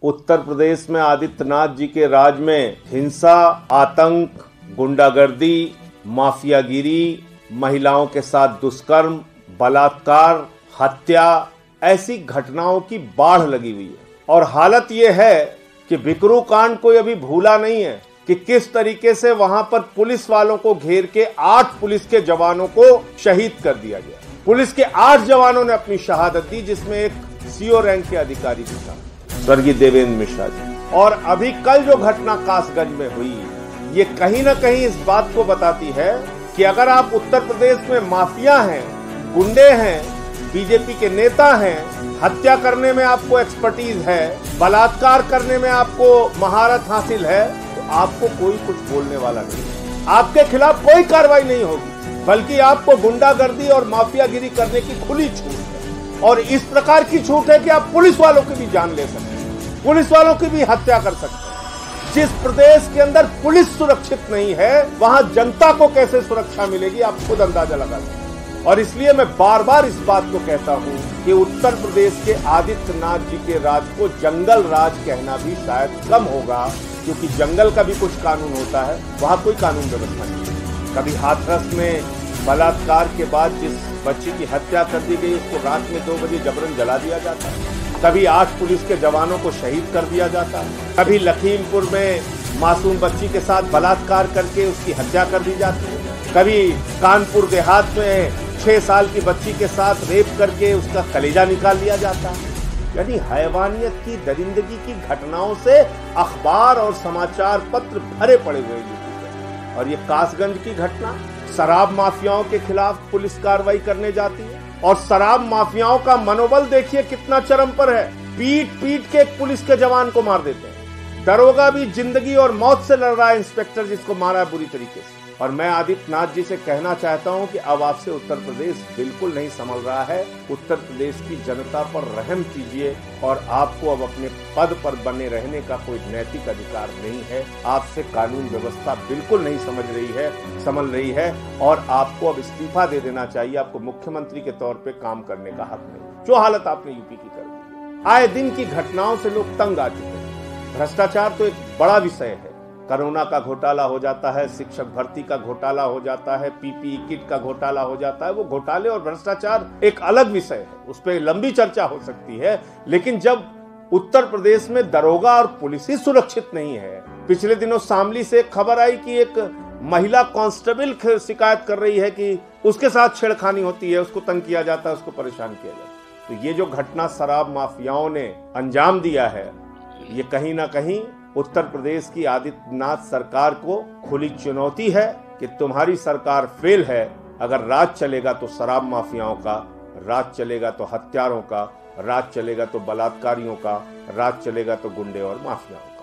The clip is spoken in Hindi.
उत्तर प्रदेश में आदित्यनाथ जी के राज में हिंसा, आतंक, गुंडागर्दी, माफियागिरी, महिलाओं के साथ दुष्कर्म, बलात्कार, हत्या, ऐसी घटनाओं की बाढ़ लगी हुई है। और हालत यह है कि बिकरू कांड कोई अभी भूला नहीं है कि किस तरीके से वहां पर पुलिस वालों को घेर के 8 पुलिस के जवानों को शहीद कर दिया गया। पुलिस के 8 जवानों ने अपनी शहादत दी, जिसमें एक सीओ रैंक के अधिकारी भी था, स्वर्गीय देवेंद्र मिश्रा जी। और अभी कल जो घटना कासगंज में हुई, ये कहीं ना कहीं इस बात को बताती है कि अगर आप उत्तर प्रदेश में माफिया हैं, गुंडे हैं, बीजेपी के नेता हैं, हत्या करने में आपको एक्सपर्टीज है, बलात्कार करने में आपको महारत हासिल है, तो आपको कोई कुछ बोलने वाला नहीं, आपके खिलाफ कोई कार्रवाई नहीं होगी, बल्कि आपको गुंडागर्दी और माफियागिरी करने की खुली छूट है। और इस प्रकार की छूट है कि आप पुलिस वालों की भी जान ले सकते हैं, पुलिस वालों की भी हत्या कर सकते हैं। जिस प्रदेश के अंदर पुलिस सुरक्षित नहीं है, वहां जनता को कैसे सुरक्षा मिलेगी, आप खुद अंदाजा लगा सकते हैं। और इसलिए मैं बार बार इस बात को कहता हूं कि उत्तर प्रदेश के आदित्यनाथ जी के राज को जंगल राज कहना भी शायद कम होगा, क्योंकि जंगल का भी कुछ कानून होता है, वहां कोई कानून व्यवस्था नहीं। कभी हाथरस में बलात्कार के बाद जिस बच्ची की हत्या कर दी गई, उसको रात में 2 बजे जबरन जला दिया जाता है। कभी 8 पुलिस के जवानों को शहीद कर दिया जाता है। कभी लखीमपुर में मासूम बच्ची के साथ बलात्कार करके उसकी हत्या कर दी जाती है। कभी कानपुर देहात में 6 साल की बच्ची के साथ रेप करके उसका कलेजा निकाल लिया जाता है। यानी हैवानियत की, दरिंदगी की घटनाओं से अखबार और समाचार पत्र भरे पड़े हुए हैं। और ये कासगंज की घटना, शराब माफियाओं के खिलाफ पुलिस कार्रवाई करने जाती है, और शराब माफियाओं का मनोबल देखिए कितना चरम पर है। पीट पीट के एक पुलिस के जवान को मार देते हैं। दरोगा भी जिंदगी और मौत से लड़ रहा है, इंस्पेक्टर जिसको मारा है बुरी तरीके से। और मैं आदित्यनाथ जी से कहना चाहता हूं कि अब आपसे उत्तर प्रदेश बिल्कुल नहीं संभल रहा है। उत्तर प्रदेश की जनता पर रहम कीजिए, और आपको अब अपने पद पर बने रहने का कोई नैतिक अधिकार नहीं है। आपसे कानून व्यवस्था बिल्कुल नहीं संभल रही है, और आपको अब इस्तीफा दे देना चाहिए। आपको मुख्यमंत्री के तौर पे काम करने का हक नहीं। जो हालत आपने यूपी की कर दी है, आए दिन की घटनाओं से लोग तंग आ चुके हैं। भ्रष्टाचार तो एक बड़ा विषय है। कोरोना का घोटाला हो जाता है, शिक्षक भर्ती का घोटाला हो जाता है, पीपीई किट का घोटाला हो जाता है। वो घोटाले और भ्रष्टाचार एक अलग विषय है, उस पर लंबी चर्चा हो सकती है। लेकिन जब उत्तर प्रदेश में दरोगा और पुलिस ही सुरक्षित नहीं है, पिछले दिनों शामली से एक खबर आई कि एक महिला कांस्टेबल शिकायत कर रही है कि उसके साथ छेड़खानी होती है, उसको तंग किया जाता है, उसको परेशान किया जाता है। तो ये जो घटना शराब माफियाओं ने अंजाम दिया है, ये कहीं ना कहीं उत्तर प्रदेश की आदित्यनाथ सरकार को खुली चुनौती है कि तुम्हारी सरकार फेल है। अगर राज चलेगा तो शराब माफियाओं का, राज चलेगा तो हत्यारों का, राज चलेगा तो बलात्कारियों का, राज चलेगा तो गुंडे और माफियाओं का।